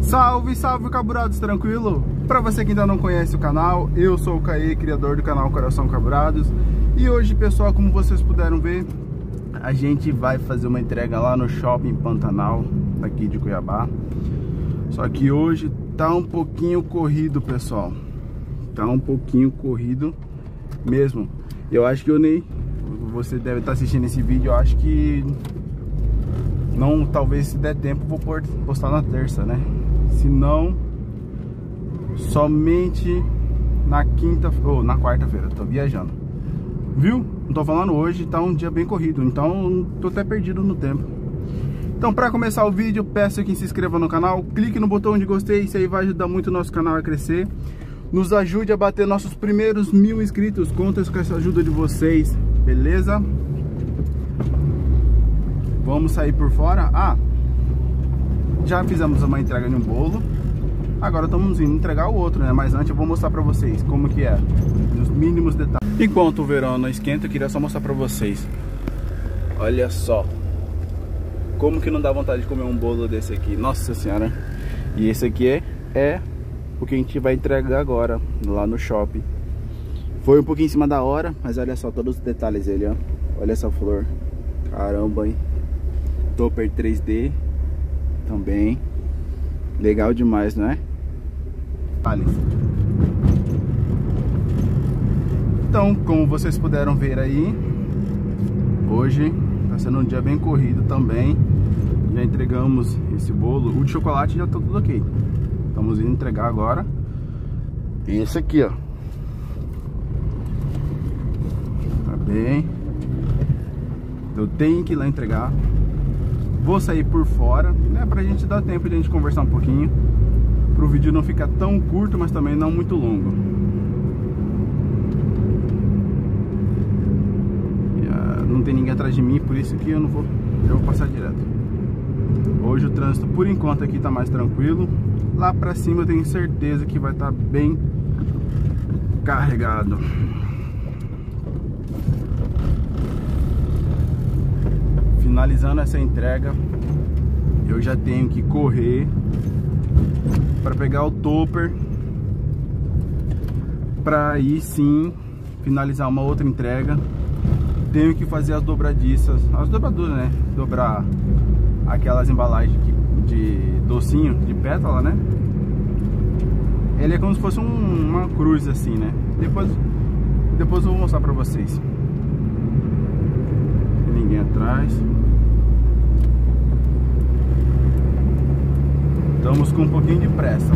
Salve, salve, caburados, tranquilo? Pra você que ainda não conhece o canal, eu sou o Caê, criador do canal Coração Caburados. E hoje, pessoal, como vocês puderam ver, a gente vai fazer uma entrega lá no Shopping Pantanal, aqui de Cuiabá. Só que hoje tá um pouquinho corrido, pessoal. Tá um pouquinho corrido mesmo. Eu acho que eu nem... Você deve estar assistindo esse vídeo, eu acho que... Não, talvez se der tempo vou postar na terça, né? Se não, somente na quinta ou na quarta-feira. Tô viajando, viu? Não tô falando hoje, tá um dia bem corrido, então tô até perdido no tempo. Então, para começar o vídeo, peço que se inscreva no canal, clique no botão de gostei, isso aí vai ajudar muito o nosso canal a crescer. Nos ajude a bater nossos primeiros 1000 inscritos, conta com essa ajuda de vocês, beleza? Vamos sair por fora. Já fizemos uma entrega de um bolo. Agora estamos indo entregar o outro, né? Mas antes eu vou mostrar pra vocês como que é, nos mínimos detalhes. Enquanto o verão não esquenta, eu queria só mostrar pra vocês. Olha só como que não dá vontade de comer um bolo desse aqui. Nossa senhora. E esse aqui é o que a gente vai entregar agora lá no shopping. Foi um pouquinho em cima da hora, mas olha só todos os detalhes dele, ó. Olha essa flor. Caramba, hein? Topper 3D também. Legal demais, não é? Então, como vocês puderam ver aí, hoje tá sendo um dia bem corrido também. Já entregamos esse bolo. O de chocolate já tá tudo ok. Estamos indo entregar agora esse aqui, ó. Tá bem. Eu tenho que ir lá entregar. Vou sair por fora, né, pra gente dar tempo de a gente conversar um pouquinho, pro vídeo não ficar tão curto, mas também não muito longo. Não tem ninguém atrás de mim, por isso que eu vou passar direto. Hoje o trânsito por enquanto aqui tá mais tranquilo. Lá pra cima eu tenho certeza que vai estar bem carregado. Finalizando essa entrega, eu já tenho que correr para pegar o topper, para aí sim finalizar uma outra entrega. Tenho que fazer as dobradiças, as dobraduras, né? Dobrar aquelas embalagens de docinho, de pétala, né? Ele é como se fosse uma cruz assim, né? Depois eu vou mostrar para vocês. Ninguém atrás. Estamos com um pouquinho de pressa.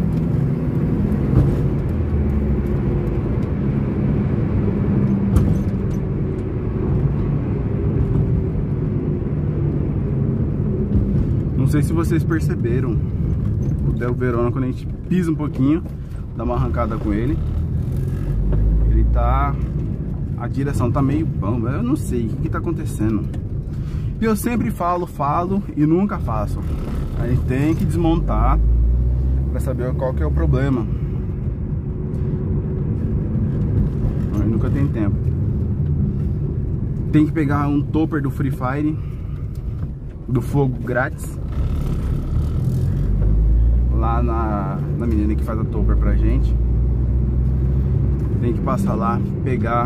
Não sei se vocês perceberam, o Del Verona, quando a gente pisa um pouquinho, dá uma arrancada com ele, ele tá... A direção tá meio bamba, eu não sei o que tá acontecendo. E eu sempre falo e nunca faço. A gente tem que desmontar pra saber qual que é o problema. Mas nunca tem tempo. Tem que pegar um topper do Free Fire, do fogo grátis, lá na menina que faz a topper pra gente. Tem que passar lá, pegar,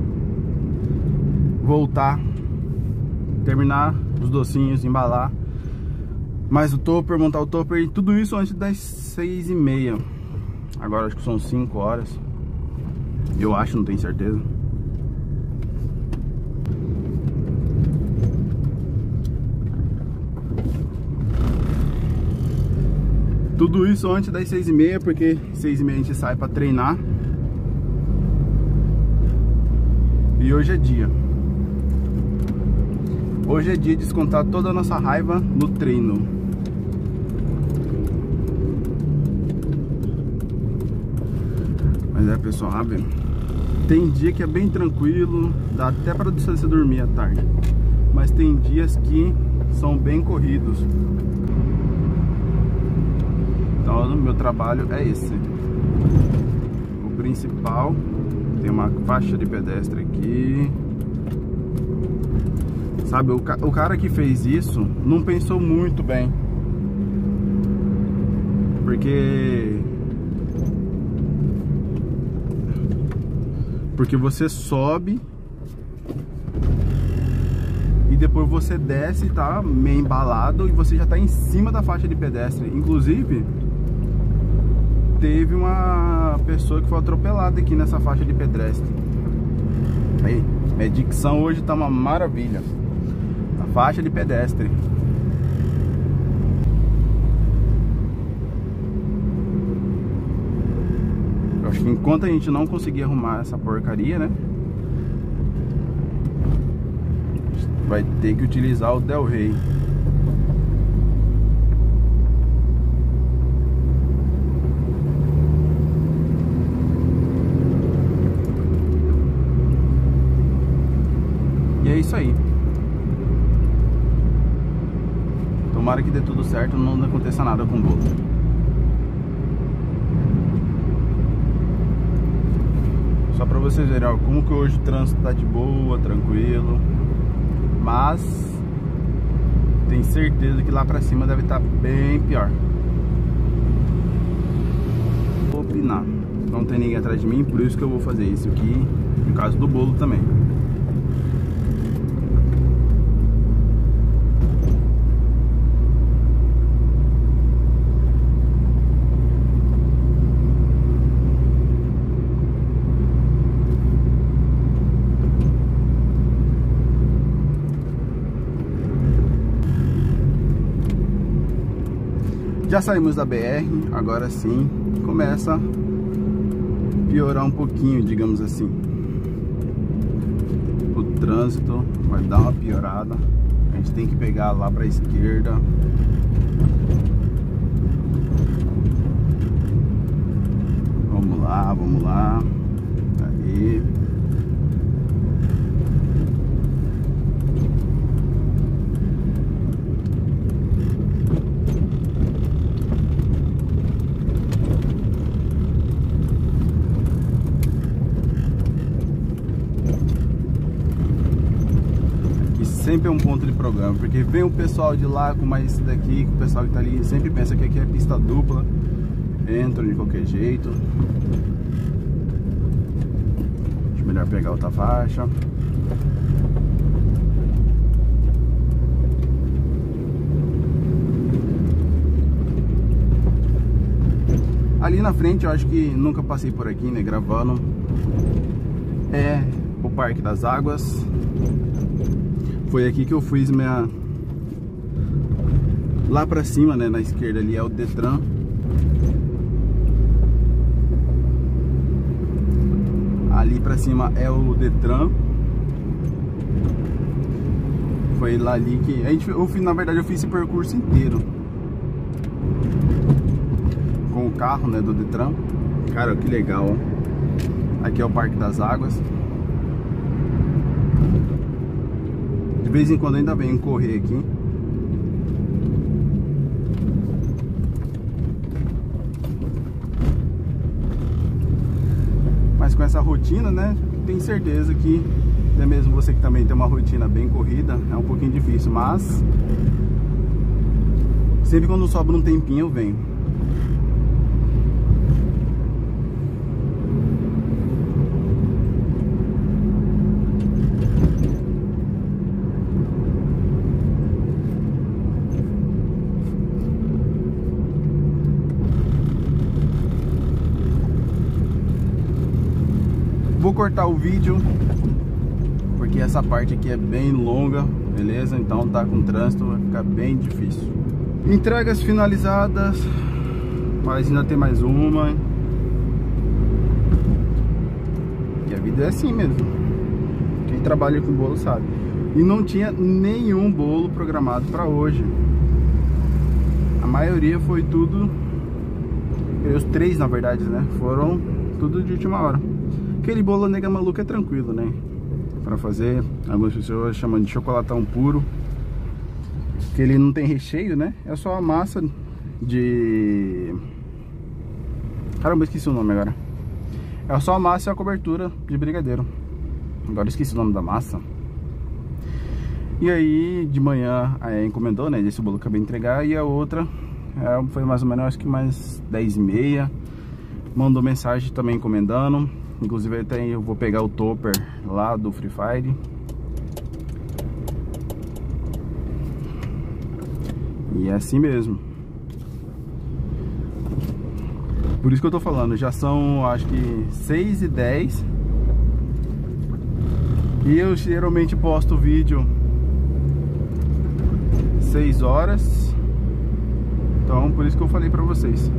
voltar, terminar os docinhos, embalar mais o topper, montar o topper, e tudo isso antes das 6h30. Agora acho que são 5 horas. Eu acho, não tenho certeza. Tudo isso antes das 6h30, porque 6h30 a gente sai pra treinar. E hoje é dia. Hoje é dia de descontar toda a nossa raiva no treino. Mas é, pessoal, sabe? Tem dia que é bem tranquilo, dá até para você dormir à tarde. Mas tem dias que são bem corridos. Então, o meu trabalho é esse. O principal, tem uma faixa de pedestre aqui. Sabe, o cara que fez isso não pensou muito bem. Porque você sobe e depois você desce, tá meio embalado, e você já tá em cima da faixa de pedestre. Inclusive, teve uma pessoa que foi atropelada aqui nessa faixa de pedestre. Aí, minha dicção hoje tá uma maravilha. A faixa de pedestre. Eu acho que enquanto a gente não conseguir arrumar essa porcaria, né, vai ter que utilizar o Del Rey. E é isso aí. Tomara que dê tudo certo, não aconteça nada com o bolo. Só pra vocês verem, ó, como que hoje o trânsito tá de boa, tranquilo. Mas tenho certeza que lá pra cima deve estar bem pior. Vou opinar. Não tem ninguém atrás de mim, por isso que eu vou fazer isso aqui, no caso do bolo também. Já saímos da BR, agora sim começa a piorar um pouquinho, digamos assim. O trânsito vai dar uma piorada. A gente tem que pegar lá para a esquerda. Vamos lá, vamos lá. Aí. Sempre é um ponto de programa, porque vem o pessoal de lá com mais esse daqui, o pessoal que tá ali sempre pensa que aqui é pista dupla, entram de qualquer jeito. Acho melhor pegar outra faixa. Ali na frente, eu acho que nunca passei por aqui, né, gravando, é o Parque das Águas. Foi aqui que eu fiz minha... Lá pra cima, né, na esquerda ali é o Detran. Ali pra cima é o Detran. Foi lá ali que... na verdade eu fiz esse percurso inteiro com o carro, né, do Detran. Cara, que legal, ó. Aqui é o Parque das Águas. De vez em quando ainda venho correr aqui. Mas com essa rotina, né, tenho certeza que até mesmo você que também tem uma rotina bem corrida, é um pouquinho difícil, mas sempre quando sobra um tempinho eu venho. Vou cortar o vídeo porque essa parte aqui é bem longa, beleza? Então tá com trânsito, vai ficar bem difícil. Entregas finalizadas, mas ainda tem mais uma. E a vida é assim mesmo. Quem trabalha com bolo sabe. E não tinha nenhum bolo programado para hoje. A maioria foi tudo, os três na verdade, né? Foram tudo de última hora. Aquele bolo nega maluca é tranquilo, né? Pra fazer, algumas pessoas chamam de chocolatão puro, que ele não tem recheio, né? É só a massa de... Caramba, esqueci o nome agora. É só a massa e a cobertura de brigadeiro. Agora esqueci o nome da massa. E aí, de manhã, encomendou, né? Esse bolo que eu acabei de entregar. E a outra, Foi mais ou menos, acho que mais 10h30. Mandou mensagem também encomendando. Inclusive eu vou pegar o topper lá do Free Fire. E é assim mesmo. Por isso que eu tô falando, já são acho que 6h10. E eu geralmente posto vídeo 6 horas. Então por isso que eu falei pra vocês.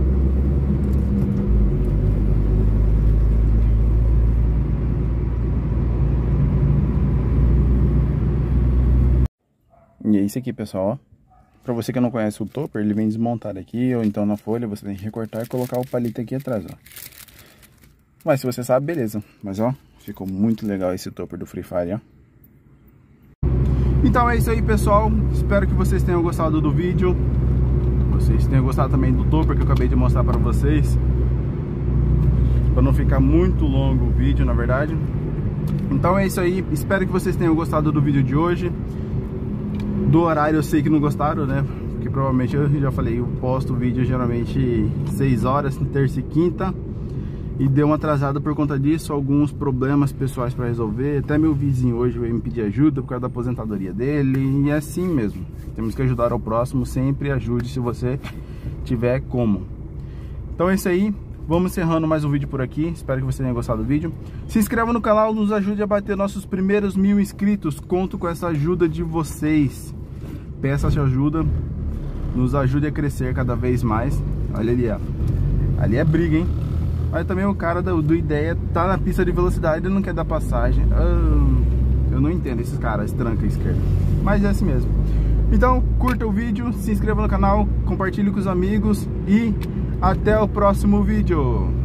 E é isso aqui, pessoal, ó. Pra você que não conhece o topper, ele vem desmontado aqui, ou então na folha, você tem que recortar e colocar o palito aqui atrás, ó. Mas se você sabe, beleza. Mas ó, ficou muito legal esse topper do Free Fire, ó. Então é isso aí, pessoal. Espero que vocês tenham gostado do vídeo. Vocês tenham gostado também do topper que eu acabei de mostrar pra vocês. Pra não ficar muito longo o vídeo, na verdade. Então é isso aí. Espero que vocês tenham gostado do vídeo de hoje. Do horário eu sei que não gostaram, né? Porque provavelmente eu já falei, eu posto o vídeo geralmente 6 horas, terça e quinta. E deu uma atrasada por conta disso, alguns problemas pessoais para resolver. Até meu vizinho hoje veio me pedir ajuda por causa da aposentadoria dele. E é assim mesmo, temos que ajudar ao próximo. Sempre ajude se você tiver como. Então é isso aí. Vamos encerrando mais um vídeo por aqui. Espero que você tenha gostado do vídeo. Se inscreva no canal, nos ajude a bater nossos primeiros 1000 inscritos. Conto com essa ajuda de vocês. Peça essa ajuda. Nos ajude a crescer cada vez mais. Olha ali, ó. Ali é briga, hein? Olha também o cara do Ideia tá na pista de velocidade e não quer dar passagem. Eu não entendo esses caras, tranca a esquerda. Mas é assim mesmo. Então, curta o vídeo, se inscreva no canal, compartilhe com os amigos e até o próximo vídeo.